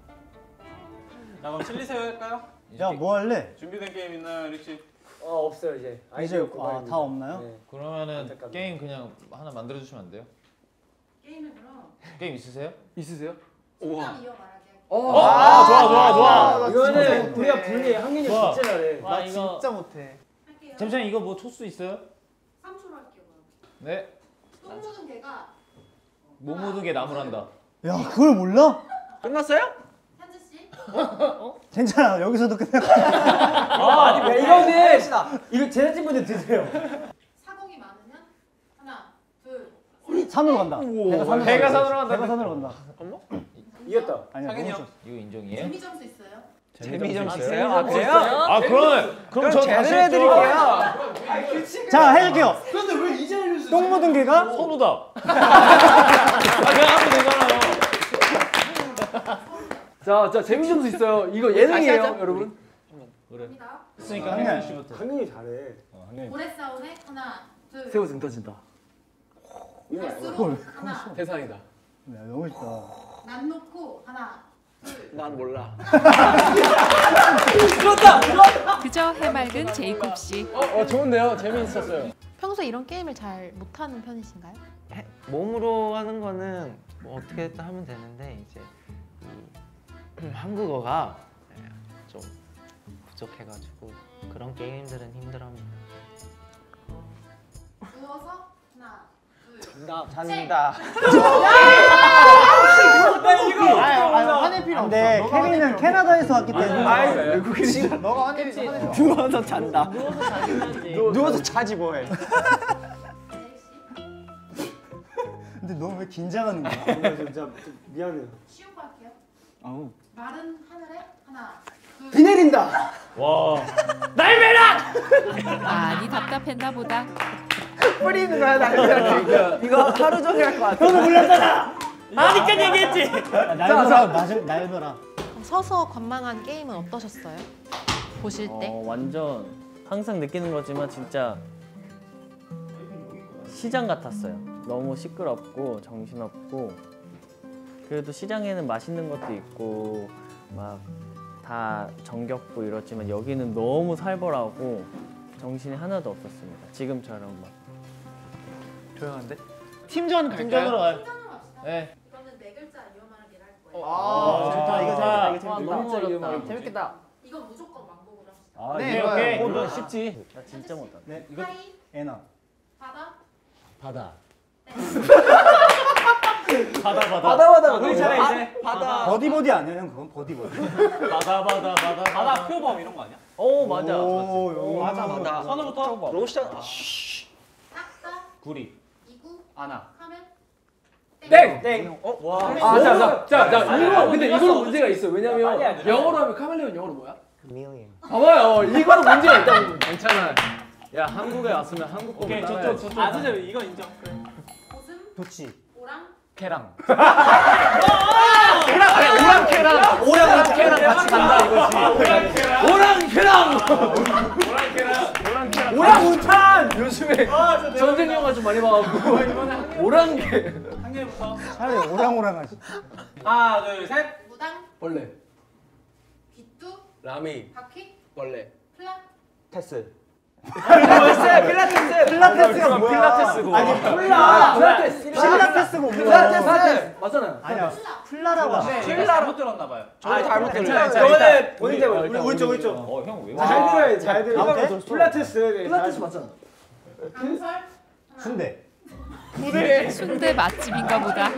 [SPEAKER 13] 자 그럼 칠리새우 할까요?
[SPEAKER 8] 야, 뭐 할래?
[SPEAKER 13] 준비된 게임 있나요, 릭씨?
[SPEAKER 2] 없어요 이제.
[SPEAKER 8] 이제 다 없나요?
[SPEAKER 2] 네.
[SPEAKER 1] 그러면은 게임 그냥 하나 만들어 주시면 안 돼요?
[SPEAKER 6] 게임을 그럼
[SPEAKER 1] 게임 있으세요?
[SPEAKER 2] 있으세요?
[SPEAKER 6] 우와. 이어 말하게.
[SPEAKER 2] 좋아. 이거는 우리가 불리해. 한민이
[SPEAKER 1] 좋아.
[SPEAKER 2] 진짜 잘해.
[SPEAKER 3] 와 이거
[SPEAKER 12] 진짜 못해.
[SPEAKER 6] 할게요.
[SPEAKER 1] 잠시만 이거 뭐 초수 있어요?
[SPEAKER 6] 3초로 할게요.
[SPEAKER 1] 네.
[SPEAKER 6] 똥 묻은 개가
[SPEAKER 1] 못 묻은 게 나무란다.
[SPEAKER 8] 야, 그걸 몰라?
[SPEAKER 13] 끝났어요?
[SPEAKER 6] 현재 씨.
[SPEAKER 8] 괜찮아, 여기서도 끝내.
[SPEAKER 2] 아니 이거는 이거 제작진분들 드세요.
[SPEAKER 6] 사공이 많으면 하나, 둘.
[SPEAKER 8] 산으로 간다.
[SPEAKER 1] 배가 산으로 간다.
[SPEAKER 8] 배가 산으로 간다.
[SPEAKER 2] 이겼다.
[SPEAKER 8] 아니야,
[SPEAKER 13] 상현이
[SPEAKER 8] 너무
[SPEAKER 13] 형.
[SPEAKER 1] 이거 인정이에요?
[SPEAKER 6] 재미 점수 있어요?
[SPEAKER 13] 재미 좀
[SPEAKER 1] 있어요?
[SPEAKER 13] 있어요? 아 그래요?
[SPEAKER 1] 아 그럼 저 다시 해드릴게요.
[SPEAKER 8] 자, 해줄게요.
[SPEAKER 2] 근데 왜 이제 알려주세요?
[SPEAKER 8] 똥 묻은 개가
[SPEAKER 1] 선우다. 아 그냥 하면 되잖아요.
[SPEAKER 2] 자 재미 점수 있어요. 이거 예능이에요, 여러분.
[SPEAKER 1] 그래.
[SPEAKER 6] 갑니다.
[SPEAKER 1] 있으니까
[SPEAKER 8] 아니야.
[SPEAKER 1] 한현 씨부터.
[SPEAKER 2] 한민이 잘해.
[SPEAKER 6] 오래 싸우네. 하나, 둘.
[SPEAKER 2] 새우 등 터진다.
[SPEAKER 6] 갈수록 하나.
[SPEAKER 2] 대상이다.
[SPEAKER 8] 야, 너무 쉽다.
[SPEAKER 6] 난 놓고 하나, 둘.
[SPEAKER 2] 난 몰라.
[SPEAKER 4] 그저 해맑은 제이콥 씨.
[SPEAKER 2] 좋은데요. 재미있었어요.
[SPEAKER 6] 평소에 이런 게임을 잘 못하는 편이신가요?
[SPEAKER 14] 몸으로 하는 거는 뭐 어떻게 하면 되는데 이제 이 한국어가 좀 부족해가지고 그런 게임들은 힘들어합니다.
[SPEAKER 6] 누워서 하나, 둘.
[SPEAKER 14] 잔다.
[SPEAKER 8] 화낼 필요 없어. 근데 케빈은 캐나다에서 왔기 때문에.
[SPEAKER 2] 외국인이.
[SPEAKER 8] 너가 화낼 필요 없어.
[SPEAKER 13] 누워서 잔다.
[SPEAKER 3] 누워서 자긴 하지.
[SPEAKER 13] 누워서 자지 뭐해.
[SPEAKER 8] 근데 너 왜 긴장하는 거야?
[SPEAKER 2] 진짜 좀 미안해요.
[SPEAKER 6] 쉬운 거 할게요.
[SPEAKER 8] 아우.
[SPEAKER 6] 마른 하늘에 하나, 둘.
[SPEAKER 2] 비 내린다.
[SPEAKER 1] 와.
[SPEAKER 4] 많이 답답했나 보다.
[SPEAKER 13] 뿌리는 거야 나. 이거 하루 종일 할 것 같아.
[SPEAKER 8] 너도 몰랐잖아.
[SPEAKER 3] 아니까 얘기했지.
[SPEAKER 8] 날벼라.
[SPEAKER 6] 그럼 서서 관망한 게임은 어떠셨어요? 보실 때?
[SPEAKER 3] 완전 항상 느끼는 거지만 진짜 시장 같았어요. 너무 시끄럽고 정신없고 그래도 시장에는 맛있는 것도 있고 막 다 정겹고 이렇지만 여기는 너무 살벌하고 정신이 하나도 없었습니다. 지금처럼 막
[SPEAKER 13] 조용한데?
[SPEAKER 12] 팀전 갈까요?
[SPEAKER 1] 팀전으로 가요.
[SPEAKER 6] 팀전으로 합시다.
[SPEAKER 1] 네.
[SPEAKER 6] 이거는 네 글자 이어말하기를 할 거예요.
[SPEAKER 8] 좋다. 이거 재밌다. 이거
[SPEAKER 3] 와,
[SPEAKER 8] 재밌다.
[SPEAKER 3] 너무 어렵다.
[SPEAKER 12] 재밌겠다.
[SPEAKER 6] 이건 무조건 왕복으로 합시다.
[SPEAKER 1] 아,
[SPEAKER 12] 네,
[SPEAKER 1] 오케이.
[SPEAKER 12] 좋아요.
[SPEAKER 1] 너 쉽지.
[SPEAKER 3] 나 진짜 못한다.
[SPEAKER 8] 네, 이거
[SPEAKER 6] 하이,
[SPEAKER 8] 애나.
[SPEAKER 6] 바다,
[SPEAKER 1] 바다.
[SPEAKER 2] 바다. 우리 차례 이제.
[SPEAKER 8] 버디버디 아니야, 형? 그건 버디버디.
[SPEAKER 13] 바다 표범 이런 거 아니야?
[SPEAKER 3] 오 맞아.
[SPEAKER 8] 오,
[SPEAKER 13] 맞아. 선우부터. 로시장.
[SPEAKER 6] 딱딱,
[SPEAKER 1] 구리.
[SPEAKER 6] 이구,
[SPEAKER 13] 아나.
[SPEAKER 6] 하면
[SPEAKER 2] 땡. 자, 이거 근데 이거는 문제가 있어. 왜냐면 영어로 하면 카멜레온 영어로 뭐야?
[SPEAKER 14] 미용이에요.
[SPEAKER 2] 봐봐요. 이거는 문제가 있다고.
[SPEAKER 10] 괜찮아. 야 한국에 왔으면 한국 거를 따라야지.
[SPEAKER 3] 아 진짜 이거 인정. 그래.
[SPEAKER 6] 고슴,
[SPEAKER 8] 좋지.
[SPEAKER 6] 오랑,
[SPEAKER 10] 캐랑.
[SPEAKER 13] 오랑캐랑 같이 간다 이거지.
[SPEAKER 2] 오랑우탄. 요즘에 전쟁 영화 좀 많이 봐갖고. 오랑캐.
[SPEAKER 13] 한 개부터.
[SPEAKER 8] 차라리 오랑오랑하지.
[SPEAKER 13] 하나 둘 셋.
[SPEAKER 6] 무당,
[SPEAKER 2] 벌레.
[SPEAKER 6] 귀뚜,
[SPEAKER 11] 라미.
[SPEAKER 6] 바퀴,
[SPEAKER 11] 벌레.
[SPEAKER 6] 플라,
[SPEAKER 11] 테스.
[SPEAKER 8] 필라테스가 뭐야?
[SPEAKER 10] 필라테스고.
[SPEAKER 8] 아니, 필라테스가 뭐야?
[SPEAKER 2] 필라테스. 맞잖아요.
[SPEAKER 8] 아니야. 플라라고 하네.
[SPEAKER 13] 잘못 들었나 봐요.
[SPEAKER 11] 잘못 들어요.
[SPEAKER 2] 저번에 본인 때 우리
[SPEAKER 8] 오른쪽.
[SPEAKER 1] 형 왜?
[SPEAKER 2] 잘 들어야 잘 들어.
[SPEAKER 8] 아무튼
[SPEAKER 2] 필라테스 맞잖아.
[SPEAKER 6] 강설,
[SPEAKER 8] 순대.
[SPEAKER 4] 순대 맛집인가 보다.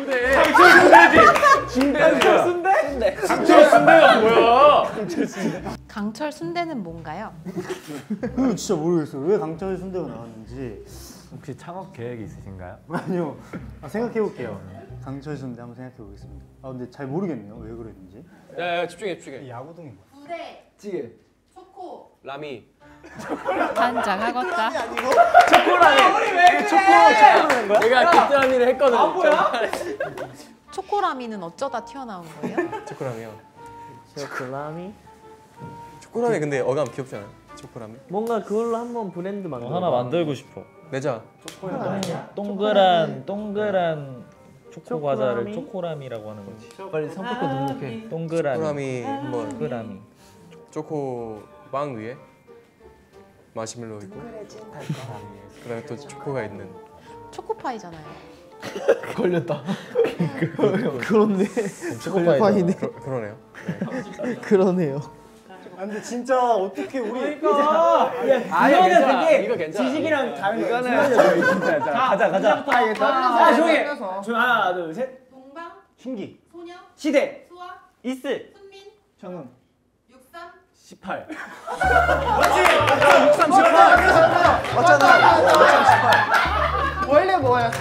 [SPEAKER 5] 강철 순대가 뭐야?
[SPEAKER 6] 강철 순대는 뭔가요?
[SPEAKER 8] 그거 진짜 모르겠어요. 왜 강철 순대가 나왔는지.
[SPEAKER 10] 혹시 창업 계획이 있으신가요?
[SPEAKER 8] 아니요. 생각해 볼게요. 강철 순대 한번 생각해 보겠습니다. 근데 잘 모르겠네요. 왜 그랬는지.
[SPEAKER 11] 야 집중해.
[SPEAKER 8] 야구동이 뭐야?
[SPEAKER 6] 부대,
[SPEAKER 11] 찌개.
[SPEAKER 6] 초코,
[SPEAKER 11] 라미.
[SPEAKER 4] 환장하겠다.
[SPEAKER 5] 내가 그때 한일 했거든.
[SPEAKER 6] 초코라미는 어쩌다 튀어나온 거예요?
[SPEAKER 11] 초코라미요.
[SPEAKER 3] 초코라미?
[SPEAKER 11] 초코라미 근데 어감 귀엽지 않아요? 초코라미.
[SPEAKER 3] 뭔가 그걸로 한번 브랜드 만들어.
[SPEAKER 1] 하나 만들고 싶어.
[SPEAKER 11] 내자.
[SPEAKER 1] 동그란 초코
[SPEAKER 3] 초코라미?
[SPEAKER 1] 과자를 초코라미라고 하는 거지.
[SPEAKER 3] 빨리 선포코 등록해.
[SPEAKER 1] 동그라미.
[SPEAKER 11] 초코라미 한번.
[SPEAKER 1] 동그라미.
[SPEAKER 11] 초코 빵 위에 마시멜로 있고. 그다음에 또 초코가 있는.
[SPEAKER 6] 초코파이잖아요.
[SPEAKER 5] 걸렸다.
[SPEAKER 12] 그렇네.
[SPEAKER 1] 초코파이네.
[SPEAKER 11] 그러네요.
[SPEAKER 12] 그러네요.
[SPEAKER 8] 근데 진짜 어떻게 우리
[SPEAKER 5] 이거는
[SPEAKER 2] 되게
[SPEAKER 5] 이거 괜찮아.
[SPEAKER 2] 지식이랑 다른 거.
[SPEAKER 5] 진짜. 가자.
[SPEAKER 2] 조용히. 하나, 둘, 셋.
[SPEAKER 6] 동방,
[SPEAKER 2] 신기.
[SPEAKER 6] 소녀,
[SPEAKER 2] 시대.
[SPEAKER 6] 수아,
[SPEAKER 2] 이슬.
[SPEAKER 6] 순민,
[SPEAKER 2] 정음.
[SPEAKER 6] 육삼,
[SPEAKER 5] 18.
[SPEAKER 12] 원래 뭐야?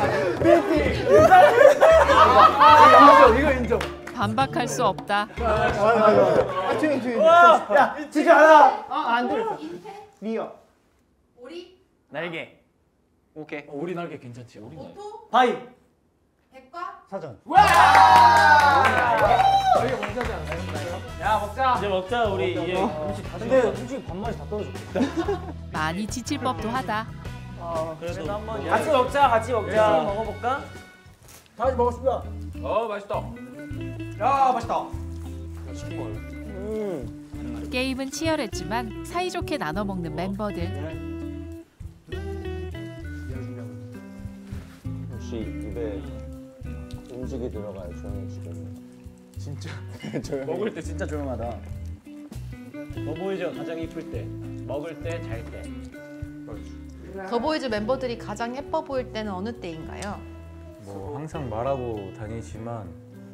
[SPEAKER 5] 이거 인정.
[SPEAKER 4] 반박할 수 없다.
[SPEAKER 12] 조용히.
[SPEAKER 2] 야, 진짜 하나.
[SPEAKER 12] 안 들었어.
[SPEAKER 6] 인태,
[SPEAKER 12] 미어.
[SPEAKER 6] 오리,
[SPEAKER 5] 날개.
[SPEAKER 12] 오케이.
[SPEAKER 5] 우리 날개 괜찮지? 우리 날개.
[SPEAKER 6] 오토,
[SPEAKER 2] 바이.
[SPEAKER 6] 백과,
[SPEAKER 8] 사전.
[SPEAKER 5] 저희가 먼저 하지 않나요? 야 먹자.
[SPEAKER 1] 이제 먹자 우리 이제 음식 다
[SPEAKER 2] 근데
[SPEAKER 1] 식었어.
[SPEAKER 2] 솔직히 반말이 다 떨어졌고.
[SPEAKER 4] 많이 지칠 법도 하다.
[SPEAKER 1] 그래도 한번
[SPEAKER 2] 같이 먹자. 먹어볼까?
[SPEAKER 8] 다시 먹었습니다.
[SPEAKER 5] 맛있다.
[SPEAKER 2] 야, 맛있다.
[SPEAKER 4] 게임은 치열했지만 사이좋게 나눠 먹는 멤버들.
[SPEAKER 14] 역시 입에 음식이 들어가야 조용해지거든요.
[SPEAKER 11] 진짜.
[SPEAKER 1] 먹을 때 진짜 조용하다. 더보이즈 가장 이쁠 때, 먹을 때, 잘 때.
[SPEAKER 6] 더보이즈 멤버들이 가장 예뻐 보일 때는 어느 때인가요?
[SPEAKER 10] 뭐 항상 말하고 다니지만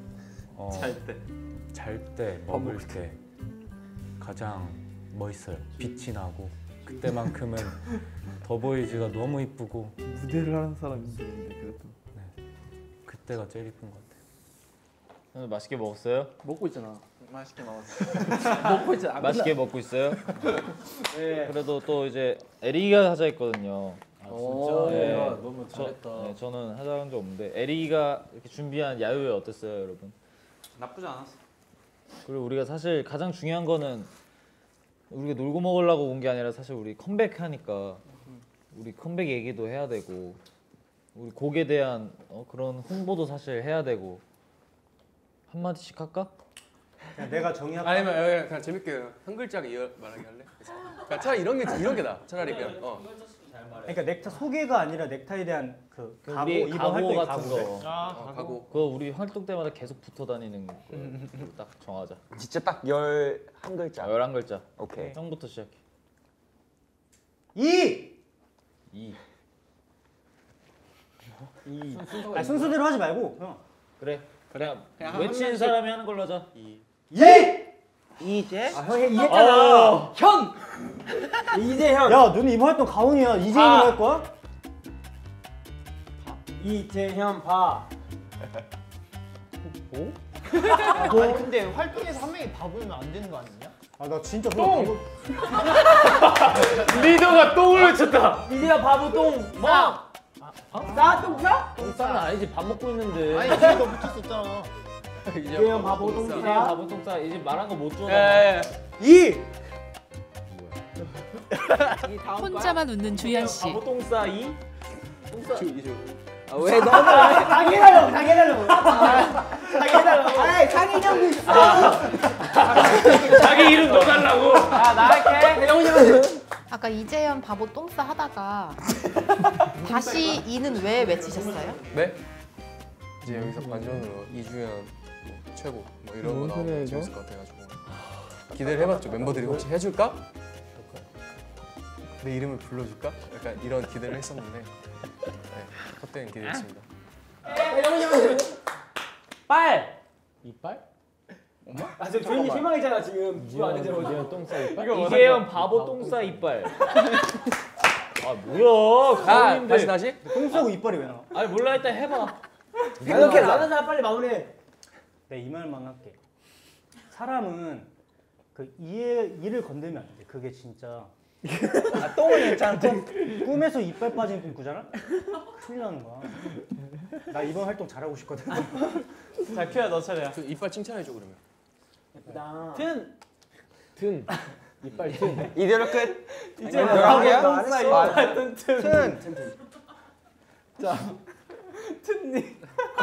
[SPEAKER 10] 잘 때, 먹을 때 가장 멋있어요. 빛이 나고 그때만큼은 더보이즈가 너무 이쁘고
[SPEAKER 12] 무대를 하는 사람인데 그래도.
[SPEAKER 10] 그때가 제일 이쁜 것 같아요.
[SPEAKER 1] 오늘 맛있게 먹었어요?
[SPEAKER 12] 먹고 있잖아.
[SPEAKER 14] 맛있게 먹었어요.
[SPEAKER 12] 먹고 있잖아.
[SPEAKER 1] 맛있게 먹고 있어요? 네. 그래도 또 이제 에리가 하자 했거든요.
[SPEAKER 5] 진짜?
[SPEAKER 1] 네.
[SPEAKER 5] 너무 잘했다.
[SPEAKER 1] 저는 하자는 적 없는데 에리가 이렇게 준비한 야유회 어땠어요, 여러분?
[SPEAKER 9] 나쁘지 않았어.
[SPEAKER 1] 그리고 우리가 사실 가장 중요한 거는 우리가 놀고 먹으려고 온 게 아니라 사실 우리 컴백하니까 우리 컴백 얘기도 해야 되고 우리 곡에 대한 그런 홍보도 사실 해야 되고 한 마디씩 할까?
[SPEAKER 8] 내가 정의할까?
[SPEAKER 11] 아니면 그냥 재밌게 한 글자를 말하게 할래? 그러니까 차라리 이런 게 나. 차라리 그냥
[SPEAKER 8] 그러니까 넥타 소개가 아니라 넥타에 대한 그 각오,
[SPEAKER 1] 우리
[SPEAKER 8] 이번
[SPEAKER 1] 각오
[SPEAKER 8] 활동의
[SPEAKER 1] 같은
[SPEAKER 8] 각오.
[SPEAKER 1] 거.
[SPEAKER 11] 가고.
[SPEAKER 1] 그거 우리 활동 때마다 계속 붙어 다니는 거 딱 정하자.
[SPEAKER 14] 진짜 딱 11글자.
[SPEAKER 1] 11글자.
[SPEAKER 14] 오케이.
[SPEAKER 1] 형부터 시작해.
[SPEAKER 8] 2!
[SPEAKER 1] 2.
[SPEAKER 8] 아니, 순서대로 하지 말고 형.
[SPEAKER 1] 그래. 그냥 외치는 사람이 하는 걸로 하자.
[SPEAKER 8] 2!
[SPEAKER 2] 이제? 형이 이했잖아. 현. 이재현.
[SPEAKER 8] 야, 너는 이번 활동 가온이야. 이재현으로 할 거야?
[SPEAKER 2] 이재현 봐.
[SPEAKER 8] 뭐?
[SPEAKER 12] 아니 근데 활동에서 한 명이 바보면 안 되는 거 아니냐?
[SPEAKER 8] 나 진짜
[SPEAKER 5] 똥! 리더가 똥을 외쳤다.
[SPEAKER 2] 이재현 바보 똥. 뭐? 싸 똥싸?
[SPEAKER 1] 똥싸는 아니지. 밥 먹고 있는데.
[SPEAKER 12] 아니 지금 너 붙였었잖아.
[SPEAKER 2] 이재현 바보 똥싸.
[SPEAKER 1] 이제 바보 똥싸. 이제 말한 거 못 줘.
[SPEAKER 8] 2!
[SPEAKER 4] 혼자만 웃는 주현 씨.
[SPEAKER 1] 바보 똥싸 2?
[SPEAKER 2] 왜 너는 자기 해달라고. 아이 장인영도 있어.
[SPEAKER 5] 자기 이름 넣어달라고.
[SPEAKER 2] 나 할게. 영훈이 형.
[SPEAKER 6] 아까 이재현 바보 똥싸 하다가 다시 이는 왜 외치셨어요?
[SPEAKER 11] 네? 이제 여기서 반전으로 이주연 뭐 최고 뭐 이런 거 나오면 재밌을 것 같아가지고 기대를 해봤죠. 멤버들이 혹시 해줄까? 내 이름을 불러줄까? 약간 이런 기대를 했었는데 그때는 기대했습니다.
[SPEAKER 2] 빨.
[SPEAKER 5] 이빨?
[SPEAKER 2] 아, 저 조용히 실망했잖아 지금. 이거 안 되잖아.
[SPEAKER 1] 이재현 똥싸 이빨?
[SPEAKER 2] 이거
[SPEAKER 1] 이재현 바보 똥싸 이빨. 아 뭐야?
[SPEAKER 11] 다시.
[SPEAKER 8] 똥 싸고 이빨이 왜 나와?
[SPEAKER 1] 아니 몰라 일단 해봐.
[SPEAKER 2] 이렇게 나는 사람 빨리 마무리해.
[SPEAKER 8] 내 이 말만 할게. 사람은 그 이를 건들면 안 돼. 그게 진짜. 아, 똥은 괜찮고 꿈에서 이빨 빠진 꿈 꾸잖아? 큰일 나는 거야. 나 이번 활동 잘하고 싶거든.
[SPEAKER 9] 자, 큐야 너 차례야.
[SPEAKER 11] 그 이빨 칭찬해줘 그러면.
[SPEAKER 2] 예쁘다.
[SPEAKER 5] 든. 이빨 든.
[SPEAKER 14] 이대로 끝.
[SPEAKER 2] 이제
[SPEAKER 14] 너랑이야?
[SPEAKER 2] 똥싸 이빨 튼.
[SPEAKER 5] 자.
[SPEAKER 2] 튼니.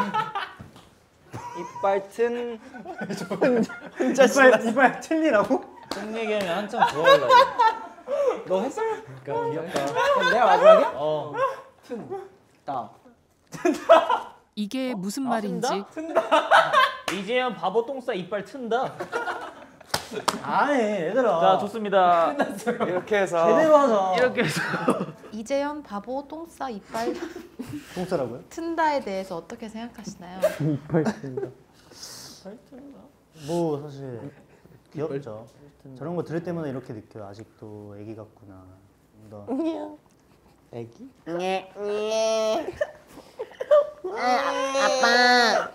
[SPEAKER 14] 이빨 튼.
[SPEAKER 8] 혼자 이빨 틀리라고?
[SPEAKER 1] 똥 얘기하면 한참 좋아하려.
[SPEAKER 2] 너 했어?
[SPEAKER 5] 그러니까 귀엽다.
[SPEAKER 2] 그럼 내가 마지막에?
[SPEAKER 1] 어.
[SPEAKER 2] 다.
[SPEAKER 4] 이게 무슨 말인지
[SPEAKER 1] 이재현 바보 똥싸 이빨 튼다.
[SPEAKER 8] 아니 얘들아.
[SPEAKER 1] 자 좋습니다.
[SPEAKER 14] 이렇게 해서
[SPEAKER 8] 제대로 하자.
[SPEAKER 1] 이렇게 해서
[SPEAKER 6] 이재현 바보 똥싸 이빨
[SPEAKER 8] 똥 싸라고요?
[SPEAKER 6] 튼다에 대해서 어떻게 생각하시나요?
[SPEAKER 8] 이빨 튼다. 뭐 사실 귀엽죠. 저런 거 들을 때마다 이렇게 느껴요. 아직도 애기 같구나.
[SPEAKER 2] 애기?
[SPEAKER 6] 아빠.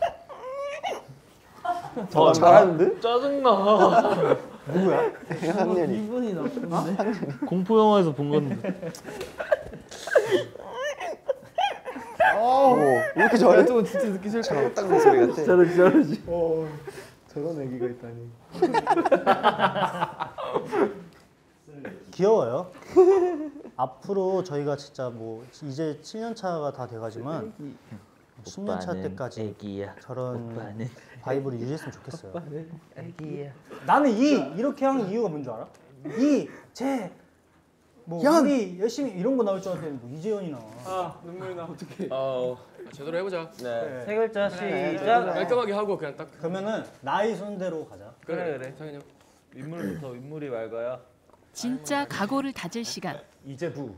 [SPEAKER 14] 더 잘하는데?
[SPEAKER 1] 짜증나.
[SPEAKER 8] 누구야?
[SPEAKER 14] 학년이.
[SPEAKER 2] 이분이 나쁜데?
[SPEAKER 1] 공포 영화에서 본 건데.
[SPEAKER 14] 오, 이렇게 잘해?
[SPEAKER 2] 또 진짜 듣기 싫다.
[SPEAKER 14] 잘못 닦는 소리 같아.
[SPEAKER 2] 저러지.
[SPEAKER 8] 저런 애기가 있다니. 귀여워요. 앞으로 저희가 진짜 뭐 이제 7년 차가 다 돼가지만 10년 차 때까지
[SPEAKER 1] 애기야.
[SPEAKER 8] 저런 바이브를 유지했으면 좋겠어요.
[SPEAKER 1] 애기야.
[SPEAKER 8] 나는 이렇게 한 이유가 뭔 줄 알아? 뭐 우리 열심히 이런 거 나올 줄 알았더니 뭐 이재현이 나와.
[SPEAKER 11] 아 눈물 나. 어떡해. 제대로 해보자.
[SPEAKER 14] 네.
[SPEAKER 1] 세 글자 시작.
[SPEAKER 11] 깔끔하게 하고 그냥 딱.
[SPEAKER 8] 그러면은 나이 손대로 가자.
[SPEAKER 11] 그래. 그냥.
[SPEAKER 1] 윗물부터 윗물이 맑아야.
[SPEAKER 4] 진짜 각오를 다질 시간.
[SPEAKER 8] 이제부.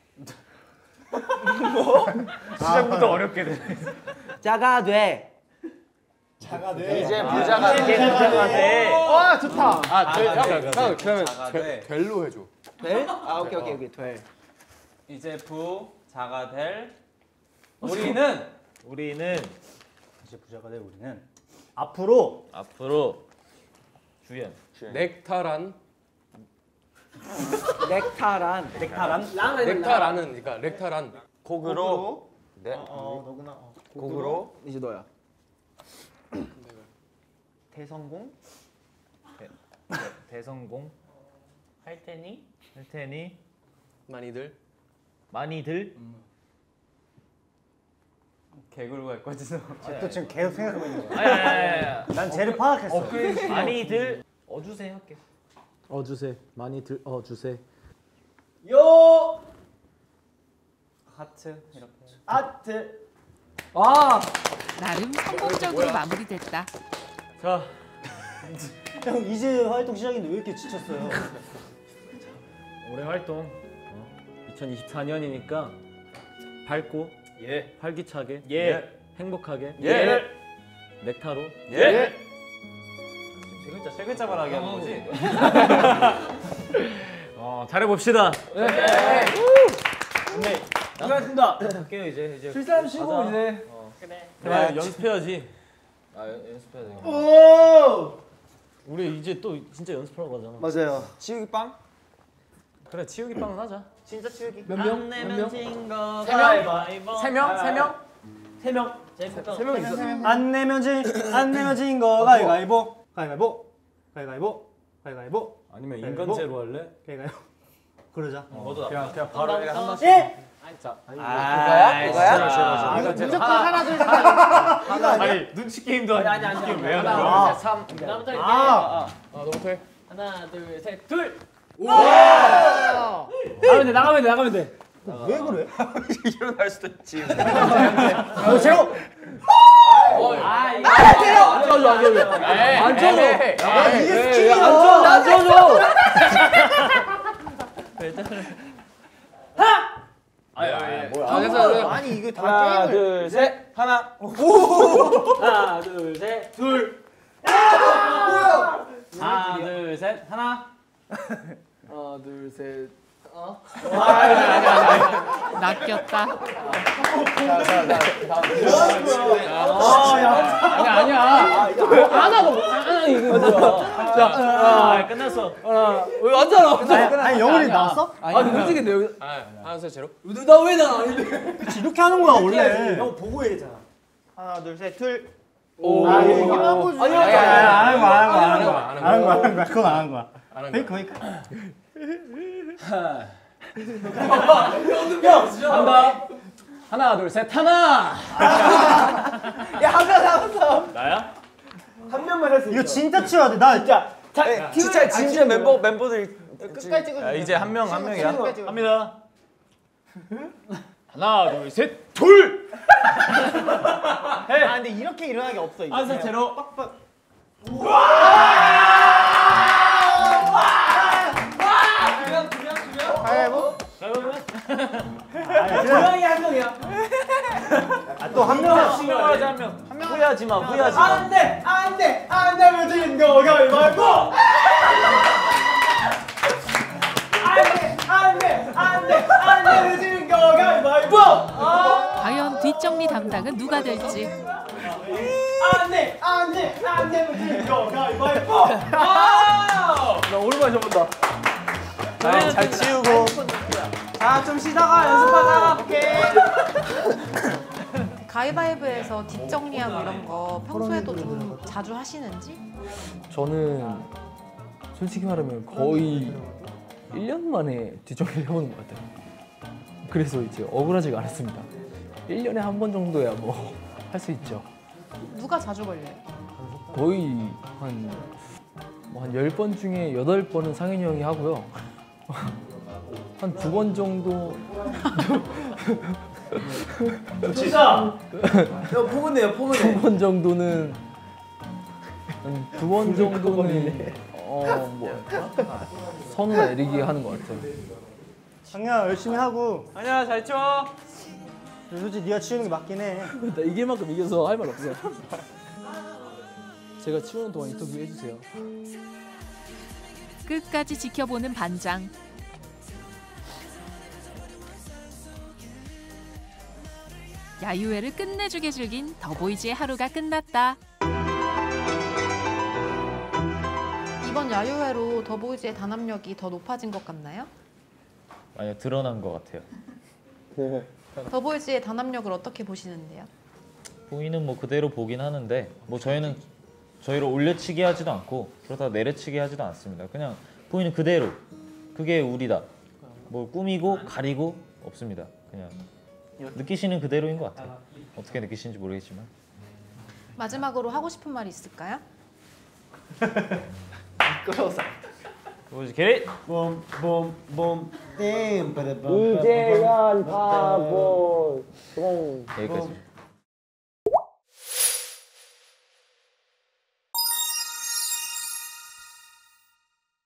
[SPEAKER 1] 시작부터 어렵게 돼.
[SPEAKER 2] 자가 돼.
[SPEAKER 8] 자가 돼.
[SPEAKER 14] 이제 부자가
[SPEAKER 1] 이제 부자가 돼.
[SPEAKER 2] 와 좋다.
[SPEAKER 11] 그러면 될로 해줘.
[SPEAKER 2] 될? 아 오케이 될.
[SPEAKER 9] 이제 부자가 될 우리는
[SPEAKER 8] 이제 부자가 될 우리는 앞으로
[SPEAKER 1] 주연.
[SPEAKER 11] 넥타란.
[SPEAKER 2] 넥타란.
[SPEAKER 11] 그러니까 넥타란.
[SPEAKER 14] 곡으로. 네.
[SPEAKER 8] 너구나.
[SPEAKER 14] 곡으로.
[SPEAKER 2] 이제 너야. 대성공?
[SPEAKER 1] 대성공. 할 테니.
[SPEAKER 11] 많이들.
[SPEAKER 9] 개굴고 갈 거지 너.
[SPEAKER 8] 또 지금 계속 생각하고 있는 거야.
[SPEAKER 1] 아니.
[SPEAKER 8] 난 쟤를 파악했어.
[SPEAKER 1] 많이들 어주세요 할게.
[SPEAKER 5] 어주세. 많이 어주세.
[SPEAKER 2] 요
[SPEAKER 9] 하트 이렇게.
[SPEAKER 2] 아트. 와.
[SPEAKER 4] 나름 성공적으로 마무리됐다.
[SPEAKER 1] 자.
[SPEAKER 8] 형 이제 활동 시작인데 왜 이렇게 지쳤어요?
[SPEAKER 10] 올해 활동 2024년이니까 밝고 활기차게 행복하게 넥타로
[SPEAKER 9] 세 글자만 하게 하는 거지.
[SPEAKER 10] 잘해봅시다.
[SPEAKER 2] 네.
[SPEAKER 1] 수고하셨습니다. 할게요 이제.
[SPEAKER 2] 출산 쉬고 이제.
[SPEAKER 10] 그래 연습해야지.
[SPEAKER 1] 연습해야 돼.
[SPEAKER 2] 오.
[SPEAKER 10] 우리 이제 또 진짜 연습하러 가잖아.
[SPEAKER 2] 맞아요.
[SPEAKER 14] 치우기 빵?
[SPEAKER 10] 그래 치우기 빵은 하자.
[SPEAKER 1] 진짜 치우기.
[SPEAKER 2] 몇 명?
[SPEAKER 1] 진거.
[SPEAKER 2] 세 명? 세 명 있어.
[SPEAKER 8] 안 내면 진 거 가위바위보.
[SPEAKER 10] 아니면 인간제로 할래?
[SPEAKER 8] 그러자.
[SPEAKER 10] 그냥 바로 한 번씩.
[SPEAKER 2] 그거야?
[SPEAKER 1] 무조건 하나 둘 셋. 아니 눈치 게임도 아니 눈치 게임 왜 하나? 3. 나부터 할게.
[SPEAKER 11] 너부터 해.
[SPEAKER 1] 하나 둘 셋. 둘.
[SPEAKER 2] 나가면 돼.
[SPEAKER 8] 왜 그래?
[SPEAKER 14] 일어날 수도 있지.
[SPEAKER 8] 제로.
[SPEAKER 2] 안 쳐줘.
[SPEAKER 8] 이게 스킬이야.
[SPEAKER 2] 안 쳐줘.
[SPEAKER 8] 뭐야?
[SPEAKER 2] 됐어.
[SPEAKER 8] 아니 이게
[SPEAKER 2] 하나, 둘, 셋. 하나. 하나, 둘, 셋. 둘.
[SPEAKER 9] 하나, 둘, 셋. 하나.
[SPEAKER 5] 하나, 둘, 셋.
[SPEAKER 4] 낚였다.
[SPEAKER 5] 아니야. 하나가 이거 뭐야?
[SPEAKER 1] 아, 끝났어.
[SPEAKER 5] 왜 왔잖아.
[SPEAKER 8] 아니 영훈이 나왔어?
[SPEAKER 5] 아니 움직인데 여기.
[SPEAKER 11] 하나, 둘, 제로.
[SPEAKER 5] 나왜 나 아닌데?
[SPEAKER 8] 그치 이렇게 하는 거야 원래.
[SPEAKER 2] 형 보고 해야 되잖아.
[SPEAKER 12] 하나 둘 셋 둘.
[SPEAKER 5] 오.
[SPEAKER 8] 아 이거 한 거지. 안 한 거야. 그건 안 한 거야. 페이크.
[SPEAKER 5] 한다. 하나 둘 셋 하나.
[SPEAKER 2] 야한 명 남았어.
[SPEAKER 1] 나야?
[SPEAKER 2] 한 명만 할 수 있어.
[SPEAKER 8] 이거 진짜 치워야 돼. 나 진짜
[SPEAKER 14] 진짜 멤버들이
[SPEAKER 12] 끝까지 찍어줘.
[SPEAKER 10] 이제 한 명이야.
[SPEAKER 1] 합니다. 하나, 둘, 셋, 둘.
[SPEAKER 12] 아 근데 이렇게 일어나기 없어 이거.
[SPEAKER 1] 한사 제로.
[SPEAKER 12] 가위바위보.
[SPEAKER 2] 조용히 한 명이야.
[SPEAKER 8] 또 한 명.
[SPEAKER 1] 신경하지 한 명. 후회하지 마. 후회하지 마.
[SPEAKER 2] 안 되면 지는 거 가위바위보. 안 되면 지는 거 가위바위보.
[SPEAKER 4] 과연 뒷정리 담당은 누가 될지.
[SPEAKER 2] 안 되면 지는 거 가위바위보.
[SPEAKER 5] 나 오랜만에 접는다.
[SPEAKER 10] 잘 치우고.
[SPEAKER 2] 자, 좀 쉬다가 연습하자. 오케이.
[SPEAKER 6] 가위바위보에서 뒷정리하고 이런 거 평소에도 좀 자주 하시는지?
[SPEAKER 5] 저는 솔직히 말하면 거의 1년 만에 뒷정리를 해보는 것 같아요. 그래서 이제 억울하지가 않았습니다. 1년에 한 번 정도야 뭐 할 수 있죠.
[SPEAKER 6] 누가 자주 걸려요?
[SPEAKER 5] 거의 한 10번 중에 8번은 상현이 형이 하고요. 한 2번 정도.
[SPEAKER 2] 진짜. 포근해요, 포근해.
[SPEAKER 5] 2번 정도는 한 2번 정도는 뭐 선우나 에릭이 하는 것 같아요.
[SPEAKER 8] 장야 열심히 하고.
[SPEAKER 9] 아니야, 잘 치워.
[SPEAKER 8] 솔직히 네가 치우는 게 맞긴 해.
[SPEAKER 5] 나 이길 만큼 이겨서 할 말 없어요. 제가 치우는 동안 인터뷰 해주세요.
[SPEAKER 4] 끝까지 지켜보는 반장. 야유회를 끝내주게 즐긴 더보이즈의 하루가 끝났다.
[SPEAKER 6] 이번 야유회로 더보이즈의 단합력이 더 높아진 것 같나요?
[SPEAKER 1] 아니요, 드러난 것 같아요.
[SPEAKER 6] 더보이즈의 단합력을 어떻게 보시는데요?
[SPEAKER 1] 보이는 뭐 그대로 보긴 하는데 뭐 저희는 저희를 올려치기 하지도 않고 그렇다고 내려치기 하지도 않습니다. 그냥 보이는 그대로 그게 우리다. 뭐 꾸미고 가리고 없습니다. 그냥 느끼시는 그대로인 것 같아요. 어떻게 느끼시는지 모르겠지만.
[SPEAKER 6] 마지막으로 하고 싶은 말이 있을까요?
[SPEAKER 2] 끌어서.
[SPEAKER 1] 보이즈 캐리.
[SPEAKER 2] 봄봄봄 땜.
[SPEAKER 1] 이재현 바보. 여기까지.